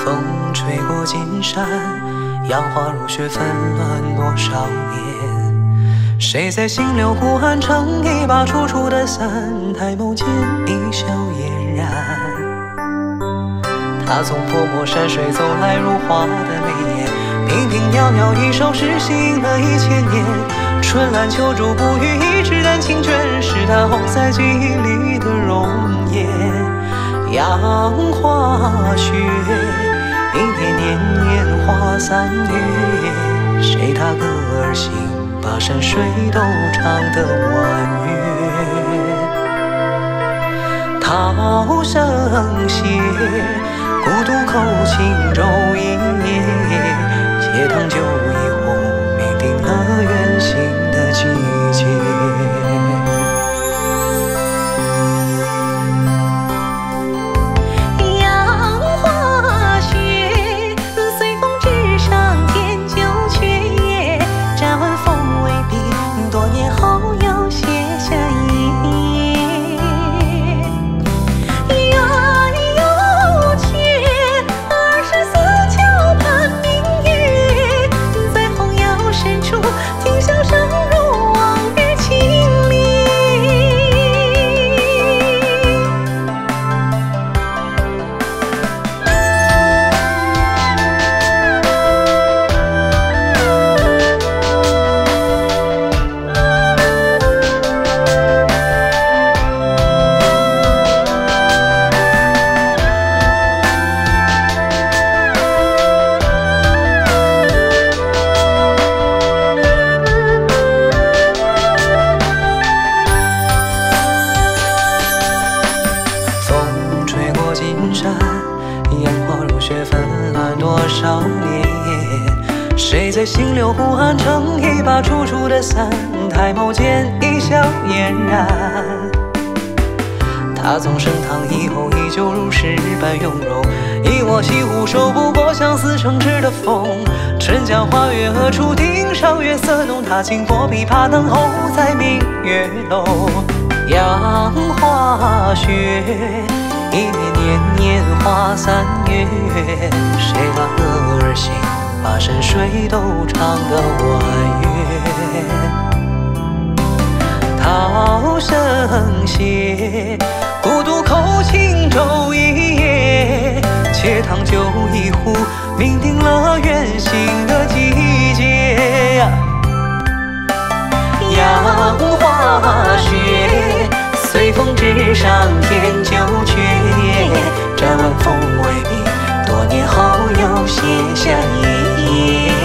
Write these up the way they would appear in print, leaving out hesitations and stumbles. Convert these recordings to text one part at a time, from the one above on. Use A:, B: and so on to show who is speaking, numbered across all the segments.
A: 风吹过金山，杨花如雪纷乱多少年。谁在心流湖岸撑一把楚楚的伞，抬眸间一笑嫣然。他从泼墨山水走来如画的眉眼，平平袅袅一首诗吸引了1000年。春兰秋竹不语，一纸丹青卷，是他红在记忆里的容颜。杨花雪，一年年年华3月，谁踏歌而行，把山水都唱得婉约。涛声歇，孤独口轻舟一叶，斜塘酒一壶，命定了远行的季节。
B: 杨花雪，随风直上天九阙，站稳风未毕，多年后又写下一页。缘有缺，24桥畔明月，在红药深处听笑声如往日情恋。
A: 风吹过金山，杨花如雪纷乱多少年。谁在心流湖岸撑一把楚楚的伞，抬眸间一笑嫣然。他从升堂以后依旧如诗般雍容，一我西湖收不过相思城池的风。春江花月何处听，上月色浓，他轻拨琵琶等候在明月楼。杨花雪，一年年年华3月，谁踏歌而行，把山水都唱得婉约。涛声歇，孤独口轻舟一叶，且烫酒一壶，命定了远行的季节。杨花雪，随风直上天九阙，站稳风未毕，多年后又写下一页。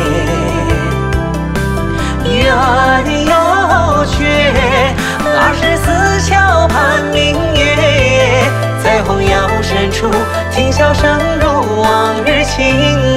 A: 缘有缺，24桥畔明月，在红药深处听笑声如往日情